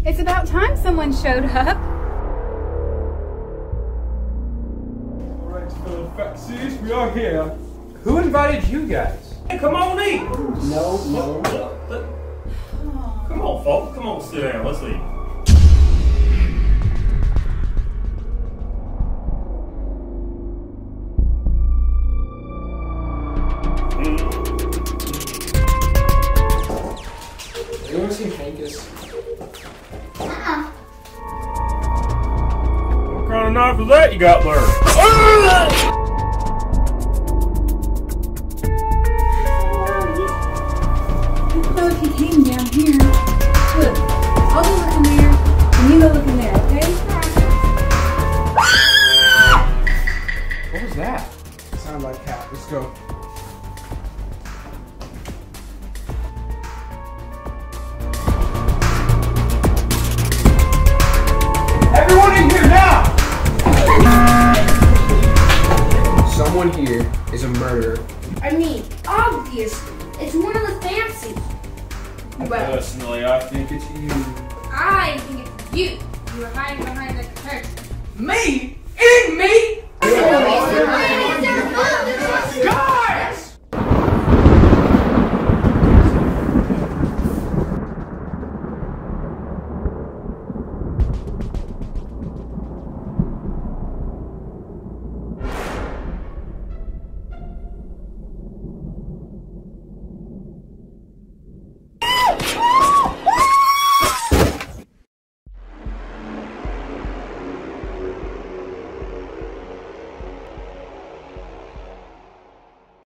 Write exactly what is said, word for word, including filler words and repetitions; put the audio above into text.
It's about time someone showed up. Alright, fellow fatsies, we are here. Who invited you guys? Hey, come on eat! No, no. Come on, folks. Come on, sit down. Let's eat. You want to see Hankus? Uh-uh. What kind of knife is that you got there? So if you came down here, look, I'll go look in there, and you go look in there, okay? What was that? It sounded like cat. Let's go. Everyone in here now! Someone here is a murderer. I mean, obviously, it's one of the fancies. Well, Personally, I think it's you. I think it's you. You were hiding behind the curtain. Me? Eating me?